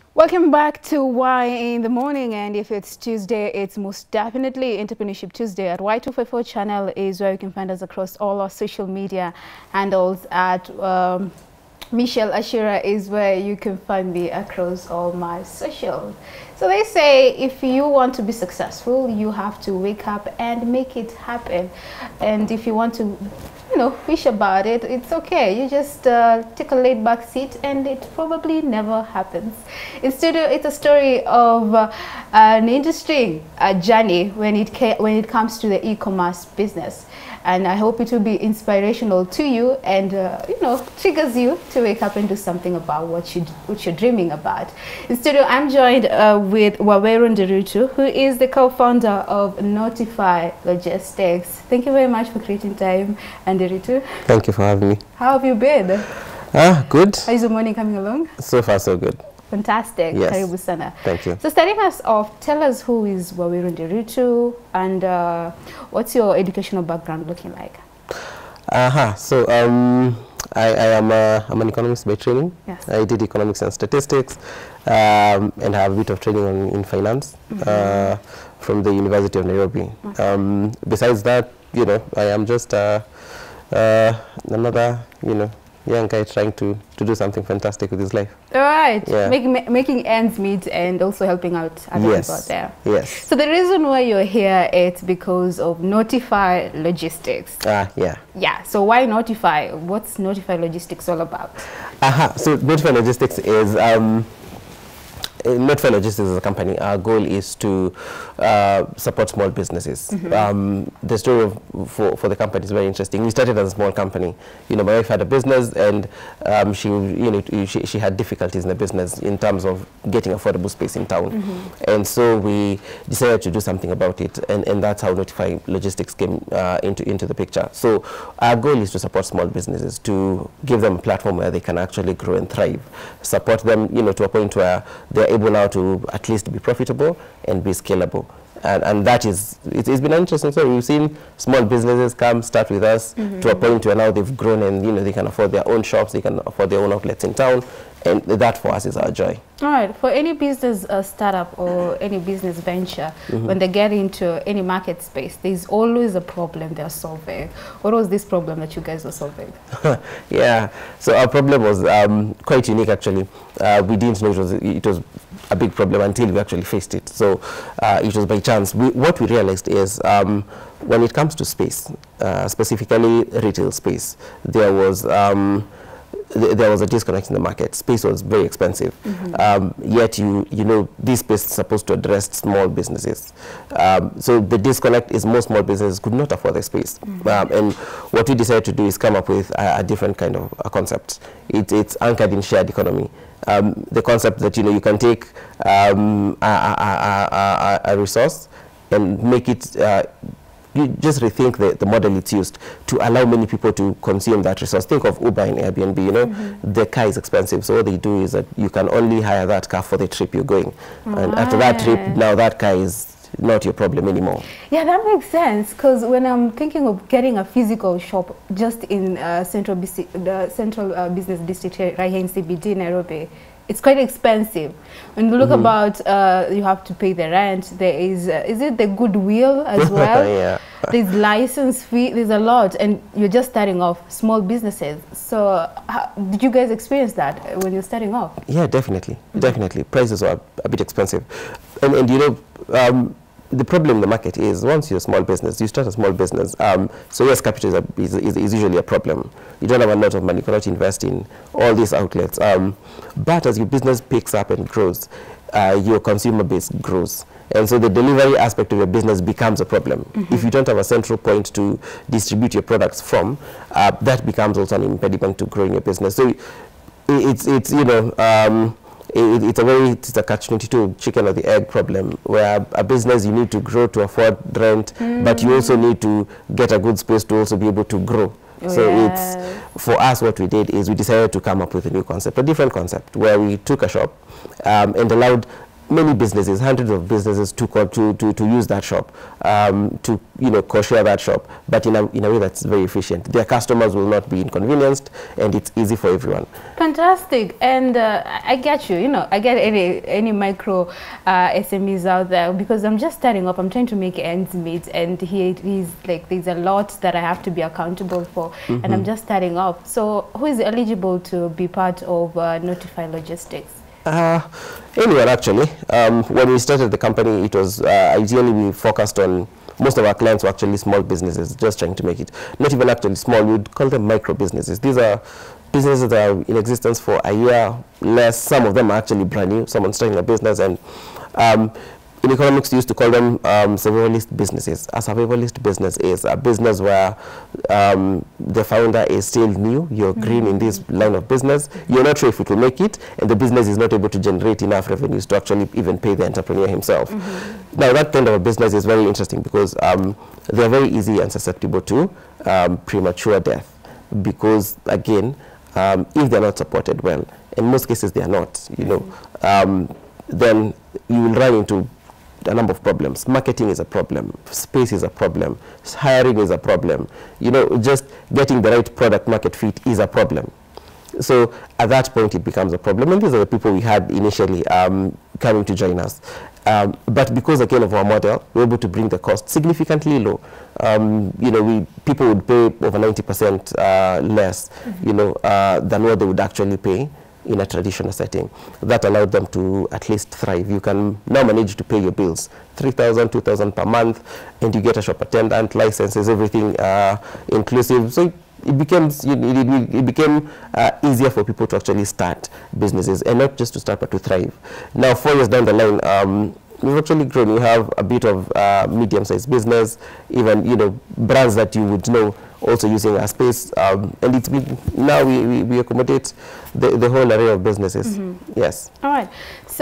Welcome back to Why in the Morning, and if it's Tuesday, it's most definitely Entrepreneurship Tuesday. At Y254 channel is where you can find us across all our social media handles. At Michelle Ashira is where you can find me across all my socials. So they say if you want to be successful, you have to wake up and make it happen. And if you want to, wish about it, it's okay. You just take a laid back seat and it probably never happens. It's a story of an interesting journey when it comes to the e-commerce business. And I hope it will be inspirational to you and, triggers you to wake up and do something about what you're dreaming about. In studio, I'm joined with Waweru Nderitu, who is the co-founder of Notify Logistics. Thank you very much for creating time, Nderitu. Thank you for having me. How have you been? Good. How's the morning coming along? So far, so good. Fantastic. Yes. Karibu sana. Thank you. So starting us off, tell us who is Waweru Nderitu and what's your educational background looking like? So I am I'm an economist by training. Yes. I did economics and statistics and have a bit of training in finance from the University of Nairobi. Okay. Besides that, I am just another, young guy trying to do something fantastic with his life. All right. Yeah. Making ends meet and also helping out other people out there. Yes. So the reason why you're here, it's because of Notify Logistics. Yeah. Yeah. So why Notify? What's Notify Logistics all about? So Notify Logistics is Notify Logistics as a company, our goal is to support small businesses. The story for the company is very interesting. We started as a small company. My wife had a business, and she had difficulties in the business in terms of getting affordable space in town. And so we decided to do something about it, and that's how Notify Logistics came into the picture. So our goal is to support small businesses, to give them a platform where they can actually grow and thrive, support them, to a point where they're able now to at least be profitable and be scalable. And that is, it's been interesting. So we've seen small businesses start with us to a point where now they've grown and, they can afford their own shops, they can afford their own outlets in town. And that for us is our joy. All right. For any business startup or any business venture, when they get into any market space, there's always a problem they're solving. What was this problem that you guys were solving? Yeah. So our problem was quite unique, actually. We didn't know it was a big problem until we actually faced it. So it was by chance. What we realized is when it comes to space, specifically retail space, there was a disconnect in the market. Space was very expensive. Yet this space is supposed to address small businesses. So the disconnect is most small businesses could not afford the space. And what we decided to do is come up with a different kind of a concept. It's anchored in shared economy. The concept that you can take a resource and make it you just rethink the model it's used to allow many people to consume that resource. Think of Uber and Airbnb, the car is expensive, so what they do is that you can only hire that car for the trip you're going. And after that trip, now that car is not your problem anymore. Yeah, that makes sense, because when I'm thinking of getting a physical shop just in the central business district right here in CBD, Nairobi, it's quite expensive. When you look about, you have to pay the rent. There is it the goodwill as well? Yeah. There's license fee. There's a lot, and you're just starting off, small businesses. So, did you guys experience that when you're starting off? Yeah, definitely, definitely. Prices are a bit expensive, and the problem in the market is once you're a small business, you start a small business. So yes, capital is usually a problem. You don't have a lot of money, you cannot invest in all these outlets. But as your business picks up and grows, your consumer base grows. And so the delivery aspect of your business becomes a problem. If you don't have a central point to distribute your products from, that becomes also an impediment to growing your business. So it's a catch-22, chicken or the egg problem, where a business you need to grow to afford rent, but you also need to get a good space to also be able to grow. It's, for us, what we did is we decided to come up with a new concept, a different concept, where we took a shop and allowed many businesses, hundreds of businesses to use that shop, to co-share that shop, but in a way that's very efficient. Their customers will not be inconvenienced, and it's easy for everyone. Fantastic. And I get you. I get any micro SMEs out there, because I'm just starting up. I'm trying to make ends meet, and here it is like there's a lot that I have to be accountable for, and I'm just starting up. So who is eligible to be part of Notify Logistics? Anyone, actually. When we started the company, it was ideally we focused on, most of our clients were actually small businesses, just trying to make it, not even actually small, we'd call them micro businesses. These are businesses that are in existence for a year, less. Some of them are actually brand new. Someone's starting a business, and in economics, you used to call them survivalist businesses. A survivalist business is a business where the founder is still new. You're green in this line of business. You're not sure if it will make it, and the business is not able to generate enough revenues to actually even pay the entrepreneur himself. Now, that kind of a business is very interesting because they're very easy and susceptible to premature death. Because, again, if they're not supported well, in most cases they are not, then you will run into a number of problems. Marketing is a problem. Space is a problem. Hiring is a problem. Just getting the right product market fit is a problem. So at that point, it becomes a problem. And these are the people we had initially coming to join us. But because, again, of our model, we're able to bring the cost significantly low. People would pay over 90% less, than what they would actually pay in a traditional setting. That allowed them to at least thrive. You can now manage to pay your bills, 3,000, 2,000 per month, and you get a shop attendant, licenses, everything inclusive. So it became easier for people to actually start businesses, and not just to start, but to thrive. Now, 4 years down the line, we've actually grown. We have a bit of medium-sized business, even brands that you would know also using our space, and it's been, now we accommodate the whole array of businesses. Yes. All right.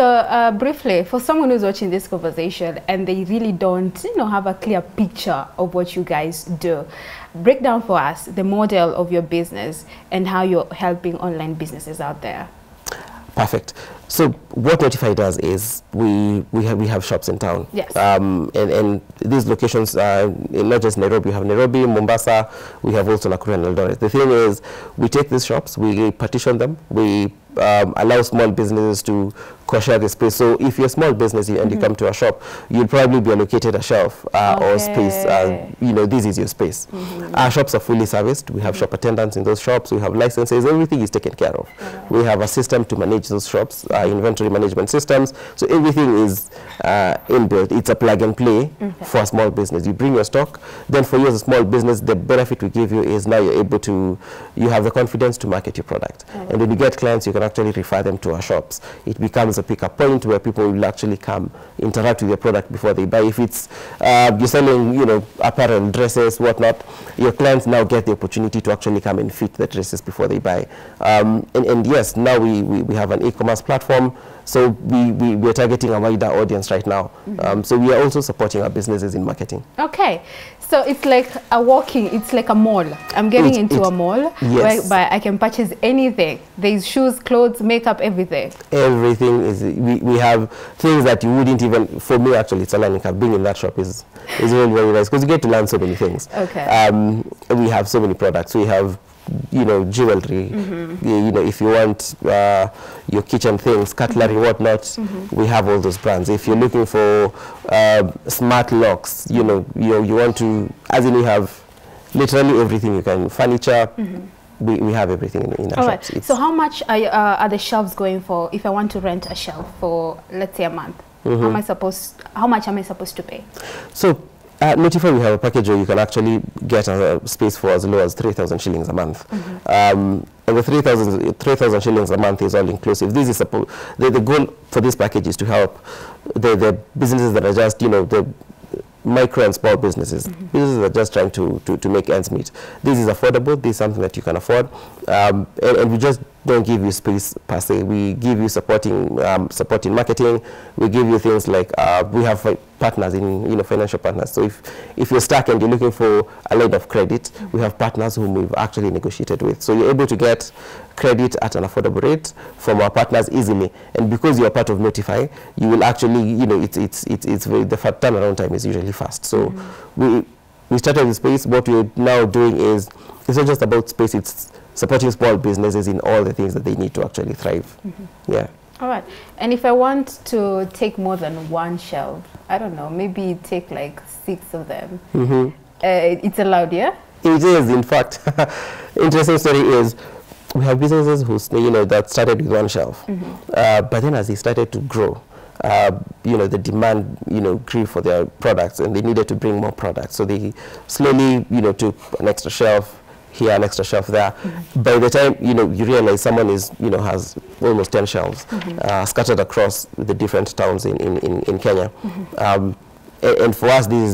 So briefly, for someone who's watching this conversation and they really don't have a clear picture of what you guys do, break down for us the model of your business and how you're helping online businesses out there. Perfect. So what Notify does is we have shops in town. Yes. And these locations, not just Nairobi, we have Nairobi, Mombasa, we have also Nakuru and Eldoret. The thing is, we take these shops, we partition them, we allow small businesses to co-share the space. So if you're a small business and you come to a shop, you'll probably be allocated a shelf or space. This is your space. Our shops are fully serviced. We have shop attendants in those shops. We have licenses. Everything is taken care of. We have a system to manage those shops, inventory management systems. So everything is inbuilt. It's a plug and play for a small business. You bring your stock. Then for you as a small business, the benefit we give you is now you're able to, you have the confidence to market your product. And when you get clients, you can actually refer them to our shops. It becomes a pick-up point where people will actually come interact with your product before they buy. If it's you're selling, apparel, dresses, whatnot, your clients now get the opportunity to actually come and fit the dresses before they buy. And yes, now we have an e-commerce platform, so we're targeting a wider audience right now. So we are also supporting our businesses in marketing. Okay. So it's like it's like a mall. I'm getting into a mall where I can purchase anything. There's shoes, clothes, makeup, everything. Everything is, we have things that you wouldn't even, for me actually, it's a learning curve. Being in that shop is really very nice because you get to learn so many things. Okay. We have so many products. We have jewelry, if you want your kitchen things, cutlery, whatnot, we have all those brands. If you're looking for smart locks, you want to, as in we have literally everything you can, furniture, we have everything in our shops. Right. So how much are the shelves going for if I want to rent a shelf for, let's say, a month? How much am I supposed to pay? So at Notify, we have a package where you can actually get a space for as low as 3,000 shillings a month. And the 3,000 shillings a month is all inclusive. This is the goal for this package is to help the businesses that are just, the micro and small businesses. Businesses that are just trying to make ends meet. This is affordable. This is something that you can afford. And we just don't give you space per se. We give you supporting marketing. We give you things like we have partners in financial partners. So if you're stuck and you're looking for a line of credit, we have partners whom we've actually negotiated with. So you're able to get credit at an affordable rate from our partners easily. And because you're part of Notify, you will actually, it's very, the turnaround time is usually fast. So we started the space. What we're now doing is, it's not just about space, it's supporting small businesses in all the things that they need to actually thrive. Yeah. All right. And if I want to take more than one shelf, I don't know, maybe take like 6 of them, it's allowed, yeah? It is, in fact. Interesting story is, we have businesses who, that started with one shelf. But then as they started to grow, the demand, grew for their products, and they needed to bring more products. So they slowly, took an extra shelf here, an extra shelf there. By the time, you realize someone is, has almost 10 shelves scattered across the different towns in Kenya. And for us, this is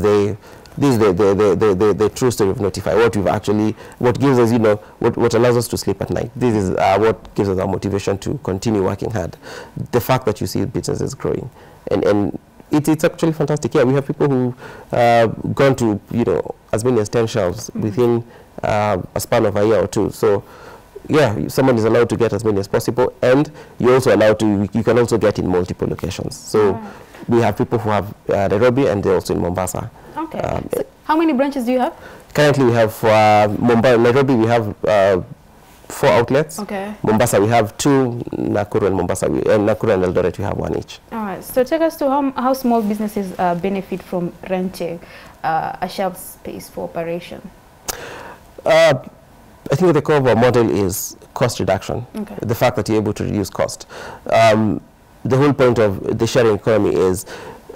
the true story of Notify. What gives us, what allows us to sleep at night. This is what gives us our motivation to continue working hard. The fact that you see businesses growing, and it's actually fantastic. Yeah, we have people who gone to as many as 10 shelves within a span of a year or two. So yeah, someone is allowed to get as many as possible, and you're also allowed to, you can also get in multiple locations. So we have people who have Nairobi, and they're also in Mombasa. Okay. So how many branches do you have? Currently we have Nairobi, we have 4 outlets. Okay. Mombasa, we have 2. Nakuru and Mombasa, Nakuru and Eldoret, we have 1 each. All right. So take us to how small businesses benefit from renting a shelf space for operation. I think the core of our model is cost reduction. Okay. The fact that you're able to reduce cost. The whole point of the sharing economy is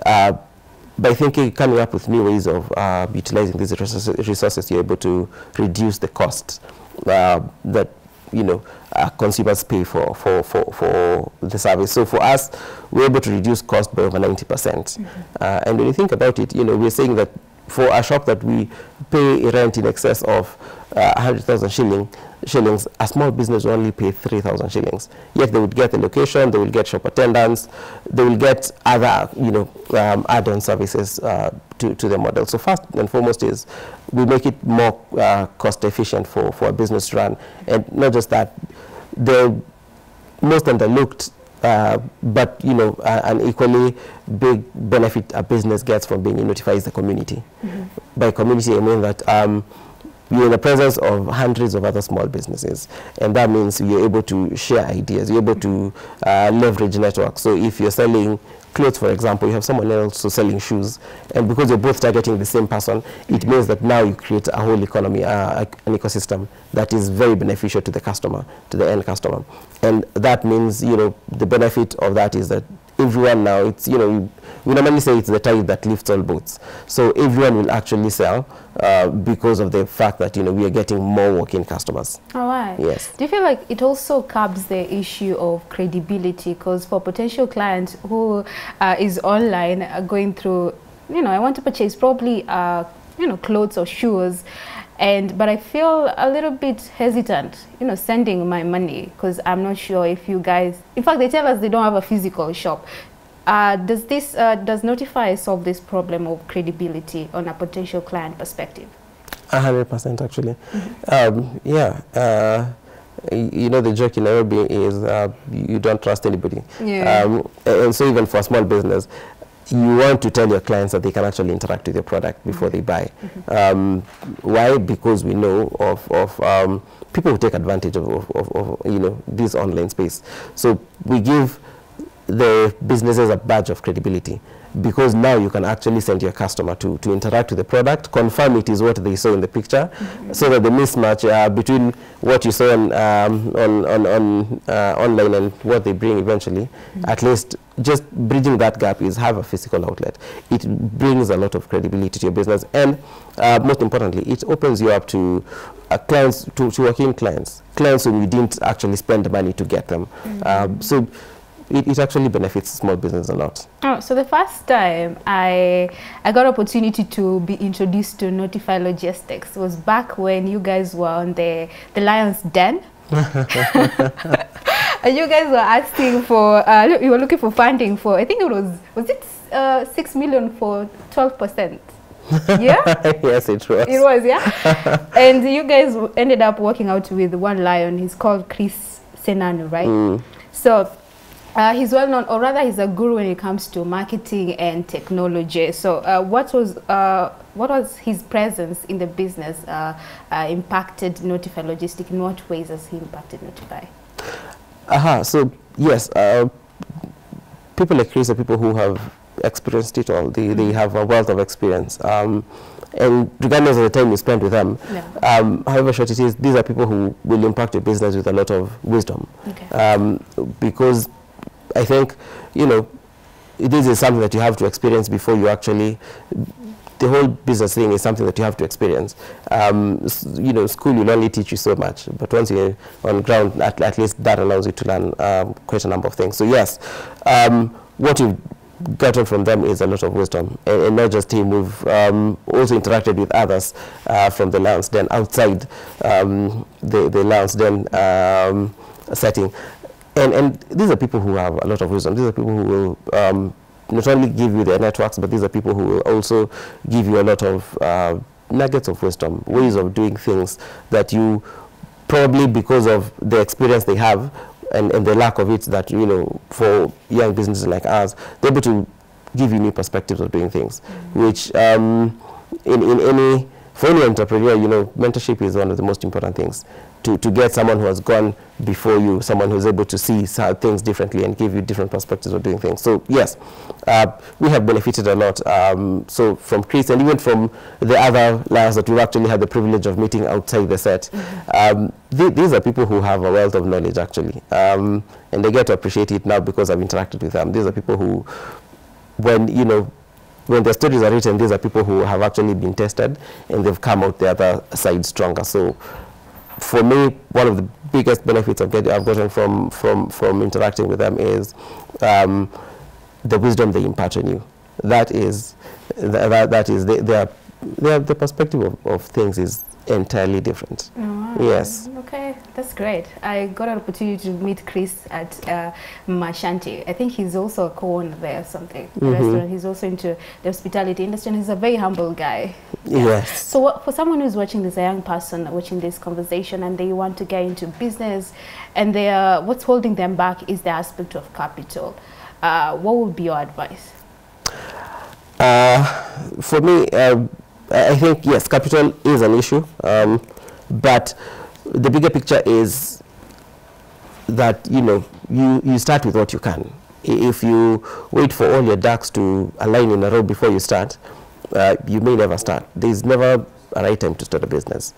by coming up with new ways of utilizing these resources, you're able to reduce the cost that consumers pay for the service. So for us, we're able to reduce cost by over 90%. And when you think about it, we're saying that for a shop that we pay rent in excess of 100,000 shillings, a small business will only pay 3,000 shillings. Yet they would get the location, they will get shop attendants, they will get other, add-on services to the model. So first and foremost is we make it more cost efficient for a business to run. And not just that, the most underlooked but an equally big benefit a business gets from being in Notify is the community. By community, I mean that you're in the presence of hundreds of other small businesses, and that means you're able to share ideas, you're able to leverage networks. So if you're selling clothes, for example, you have someone else who's selling shoes, and because you're both targeting the same person, it means that now you create a whole economy, an ecosystem that is very beneficial to the customer, to the end customer. And that means, the benefit of that is that everyone now, it's, we normally say it's the tide that lifts all boats. So everyone will actually sell because of the fact that, we are getting more walk-in customers. All right. Yes. Do you feel like it also curbs the issue of credibility? Because for potential clients who is online going through, I want to purchase probably, clothes or shoes, but I feel a little bit hesitant, sending my money because I'm not sure if you guys, in fact, they tell us they don't have a physical shop. Does Notify solve this problem of credibility on a potential client perspective? 100% actually. Yeah. The joke in Nairobi is you don't trust anybody. Yeah. And so even for a small business, you want to tell your clients that they can actually interact with your product before they buy. Why? Because we know of people who take advantage of this online space. So we give the businesses a badge of credibility, because now you can actually send your customer to interact with the product, confirm it is what they saw in the picture, so that the mismatch between what you saw online and what they bring eventually, at least just bridging that gap is have a physical outlet. It brings a lot of credibility to your business, and most importantly, it opens you up to clients, to working clients whom you didn't actually spend money to get them. So it actually benefits small business a lot. Oh, so the first time I got opportunity to be introduced to Notify Logistics was back when you guys were on the Lion's Den. And you guys were asking for, you were looking for funding for, I think it was it 6 million for 12%? Yeah? Yes, it was. It was, yeah? And you guys ended up working out with one lion. He's called Chris Senanu, right? So he's well known, or rather he's a guru when it comes to marketing and technology. So what was his presence in the business impacted Notify Logistic? In what ways has he impacted Notify? So yes, people like Chris are people who have experienced it all. They have a wealth of experience. And regardless of the time you spend with them, however short it is, these are people who will impact your business with a lot of wisdom. Okay. Because I think, you know, this is something that you have to experience before you actually, the whole business thing is something that you have to experience. You know, school will only teach you so much, but once you're on ground, at least that allows you to learn quite a number of things. So yes, what you've gotten from them is a lot of wisdom, and not just him. We've also interacted with others from the Lions Den outside the Lions Den setting. And these are people who have a lot of wisdom. These are people who will not only give you their networks, but these are people who will also give you a lot of nuggets of wisdom, ways of doing things that you probably, because of the experience they have and the lack of it, that, you know, for young businesses like us, they're able to give you new perspectives of doing things, which for any entrepreneur, you know, mentorship is one of the most important things. To get someone who has gone before you, someone who's able to see things differently and give you different perspectives of doing things. So yes, we have benefited a lot. So from Chris and even from the other Lions that we've actually had the privilege of meeting outside the set, these are people who have a wealth of knowledge actually, and they get to appreciate it now because I've interacted with them. These are people who, when their stories are written, these are people who have actually been tested and they've come out the other side stronger. So for me, one of the biggest benefits I've gotten from interacting with them is the wisdom they impart on you. That is the perspective of things is entirely different. Oh, wow. Yes. Okay, that's great. I got an opportunity to meet Chris at Mashanti. I think he's also a co-owner there or something. Restaurant. He's also into the hospitality industry, and he's a very humble guy. Yes. So for someone who's watching this, a young person watching this conversation, and they want to get into business, and what's holding them back is the aspect of capital. What would be your advice? For me, I think, yes, capital is an issue, but the bigger picture is that, you know, you start with what you can. If you wait for all your ducks to align in a row before you start, you may never start. There's never a right time to start a business.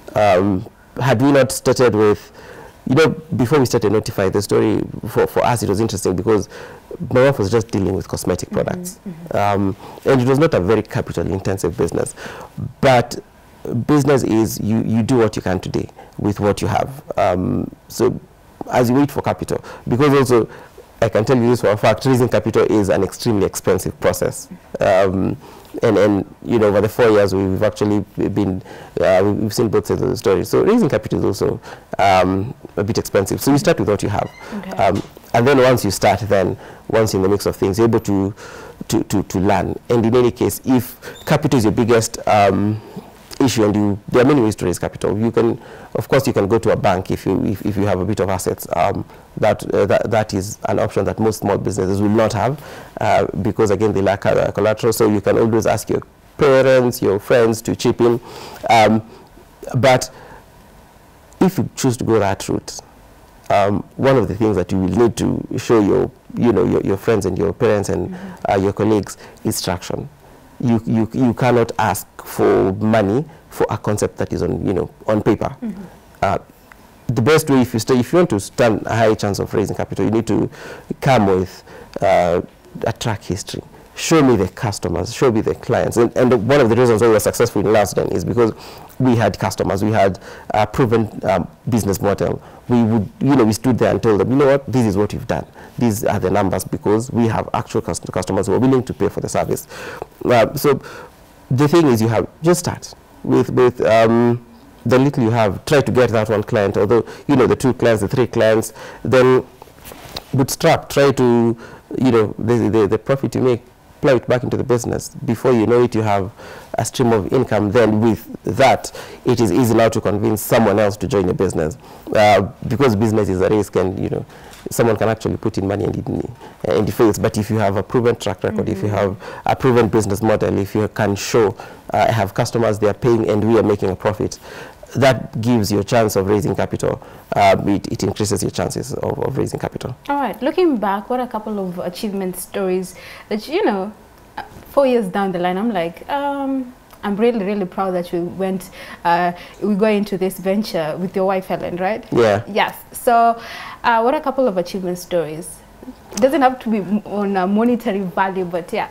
Had we not started with, you know, before we started Notify, the story for us, it was interesting because my wife was just dealing with cosmetic products. And it was not a very capital intensive business. But business is you do what you can today with what you have. So as you wait for capital, because also I can tell you this for a fact, raising capital is an extremely expensive process. And you know, over the 4 years we've actually been, we've seen both sides of the story. So raising capital is also a bit expensive. So you start with what you have. Okay. And then once you start, once in the mix of things, you're able to learn. And in any case, if capital is your biggest issue, and there are many ways to raise capital. You can, of course, you can go to a bank if you have a bit of assets. That is an option that most small businesses will not have because again they lack collateral. So you can always ask your parents, your friends to chip in. But if you choose to go that route, one of the things that you will need to show your friends and your parents and your colleagues is traction. You cannot ask for money for a concept that is on paper. The best way, if you want to stand a high chance of raising capital, you need to come with a track history. Show me the customers, show me the clients. And one of the reasons why we were successful in Lions Den is because we had customers, we had a proven business model. We stood there and told them, you know what, this is what you've done. These are the numbers because we have actual customers who are willing to pay for the service. So the thing is, just start with the little you have. Try to get that one client, although, the 2 clients, the 3 clients, then bootstrap, try to, you know, the profit you make, plow it back into the business. Before you know it, you have a stream of income. Then with that, it is easy now to convince someone else to join your business, because business is a risk, and you know, someone can actually put in money and it fails. But if you have a proven track record, if you have a proven business model, if you can show, have customers, they are paying and we are making a profit, that gives you a chance of raising capital. It increases your chances of raising capital. All right, looking back, what are a couple of achievement stories that, you know, 4 years down the line, I'm like, I'm really, really proud that we go into this venture with your wife, Helen, right? Yeah. Yes. So what are a couple of achievement stories? It doesn't have to be on a monetary value, but yeah.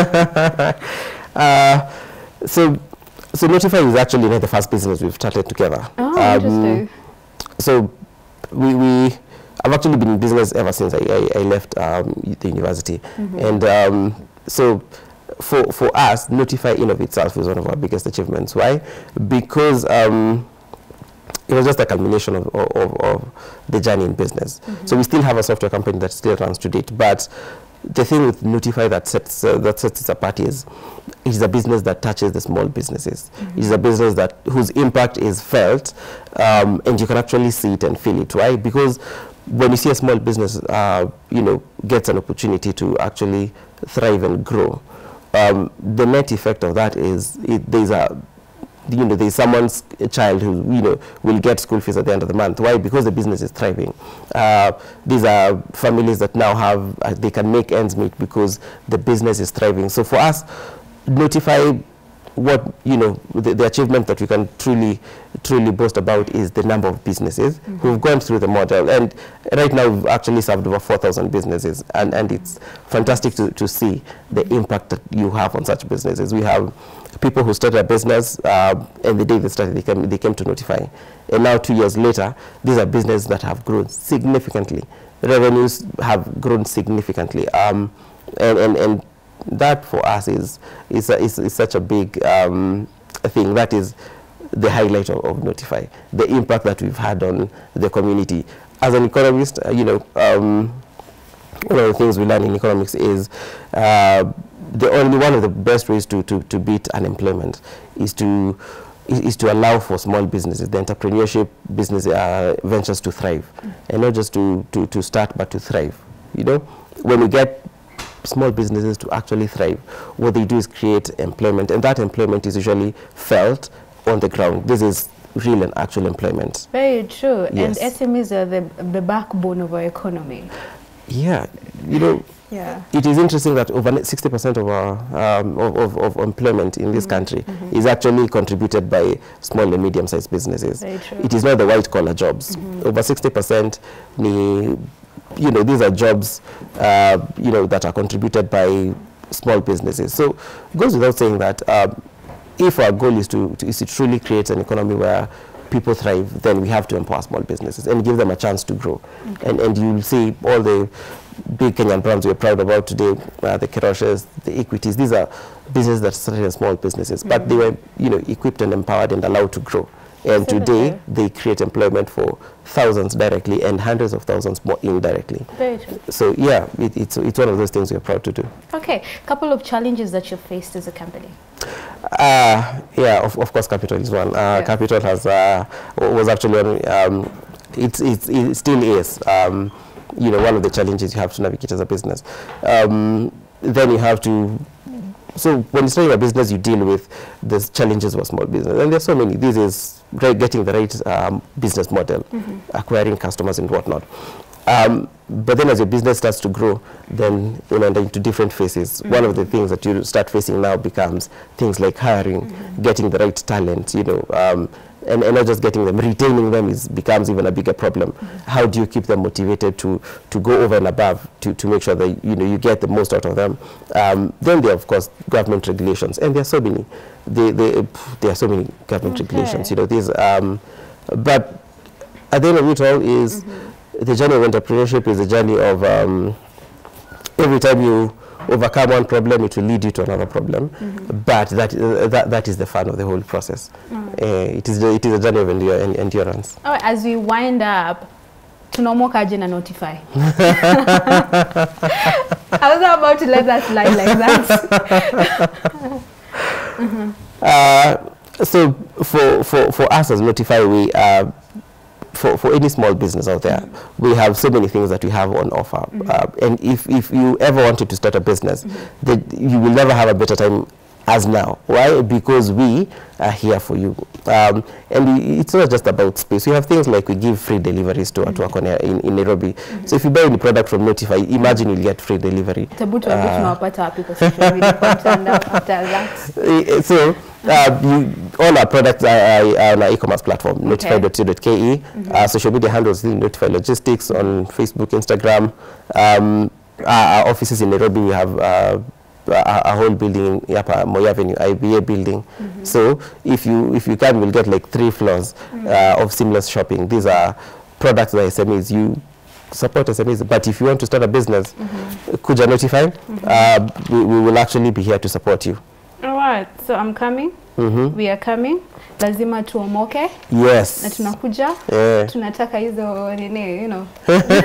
So Notify is actually not the first business we've started together. Oh, interesting. So I've actually been in business ever since I left the university. And so for us, Notify in of itself was one of our biggest achievements. Why? Because it was just a culmination of the journey in business. So we still have a software company that still runs to date, but the thing with Notify that sets it apart is it is a business that touches the small businesses. It is a business whose impact is felt, and you can actually see it and feel it. Why? Because when you see a small business, you know, gets an opportunity to actually thrive and grow, the net effect of that is there's someone's child who, you know, will get school fees at the end of the month. Why? Because the business is thriving. These are families that now have, they can make ends meet because the business is thriving. So for us, Notify, what, you know, the achievement that we can truly boast about is the number of businesses who've gone through the model. And right now we've actually served over 4,000 businesses, and it's fantastic to see the impact that you have on such businesses. We have people who started a business, and the day they started, they came to Notify. And now 2 years later, these are businesses that have grown significantly. Revenues have grown significantly. And that for us is such a big thing. That is the highlight of Notify, the impact that we've had on the community. As an economist, you know, one of the things we learn in economics is one of the best ways to beat unemployment is to allow for small businesses, the entrepreneurship business ventures to thrive, and not just to start, but to thrive. You know, when we get small businesses to actually thrive, what they do is create employment, and that employment is usually felt on the ground. This is real and actual employment. Very true. Yes. And SMEs are the backbone of our economy. Yeah, you know, it is interesting that over 60% of our of employment in this country is actually contributed by small and medium-sized businesses. Very true. It is not the white-collar jobs. Over 60%, you know, these are jobs, you know, that are contributed by small businesses. So it goes without saying that if our goal is to truly create an economy where people thrive, then we have to empower small businesses and give them a chance to grow. And you'll see all the big Kenyan brands we're proud about today, the Keroshes, the Equities. These are businesses that started as small businesses, but they were, you know, equipped and empowered and allowed to grow. And today, they create employment for thousands directly and hundreds of thousands more indirectly. Very true. So yeah, it's one of those things we're proud to do. Okay, a couple of challenges that you faced as a company. Yeah, of course, capital is one. Capital was actually one, it still is, you know, one of the challenges you have to navigate as a business. Then you have to, so when you're starting a business, you deal with the challenges of a small business. And there's so many. This is getting the right business model, acquiring customers and whatnot. But then as your business starts to grow, then you know, into different phases. One of the things that you start facing now becomes things like hiring, getting the right talent, you know, and not just getting them, retaining them becomes even a bigger problem. How do you keep them motivated to go over and above to make sure that, you know, you get the most out of them? Then there are, of course, government regulations, and there are so many. There are so many government regulations, you know. These, but at the end of it all is the journey of entrepreneurship is a journey of every time you overcome one problem, it will lead you to another problem. But that is the fun of the whole process. It is a journey of endurance. As we wind up, tunaomoka aje na Notify. I was about to let that slide like that. So for us as Notify, we for any small business out there, we have so many things that we have on offer. And if you ever wanted to start a business, that you will never have a better time as now. Why? Because we are here for you. And it's not just about space. We have things like we give free deliveries to work on in Nairobi. So if you buy any product from Notify, imagine you'll get free delivery. So all our products are on our e-commerce platform, notify.co.ke. Social media handles Notify Logistics on Facebook, Instagram. Our offices in Nairobi, we have a whole building in Yapa, Moi Avenue, IBA building. So if you can, we'll get like 3 floors of seamless shopping. These are products that SMEs, you support SMEs, but if you want to start a business, Kuja Notify, we will actually be here to support you. All right, so I'm coming. We are coming. Lazima tuomoke. Yes. Na tunakuja. Tunataka hizo nini, you know.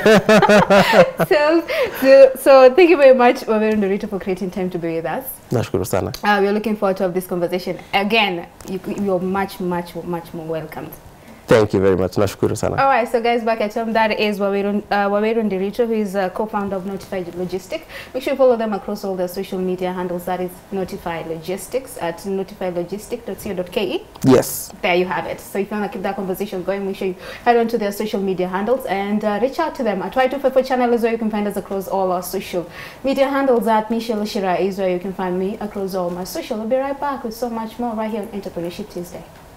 So thank you very much, Waweru Nderitu, for creating time to be with us. Nashukuru sana. We're looking forward to have this conversation. Again, you're much more welcomed. Thank you very much. Nashukuru sana. All right, so guys, back at home, that is Waweru Nderitu, who is a co-founder of Notify Logistics. Make sure you follow them across all their social media handles. That is Notify Logistics at notifylogistics.co.ke. Yes. There you have it. So if you want to keep that conversation going, make sure you head on to their social media handles and reach out to them. At Y254 channel is where you can find us across all our social media handles. At Michelle Shira is where you can find me across all my social. We'll be right back with so much more right here on Entrepreneurship Tuesday.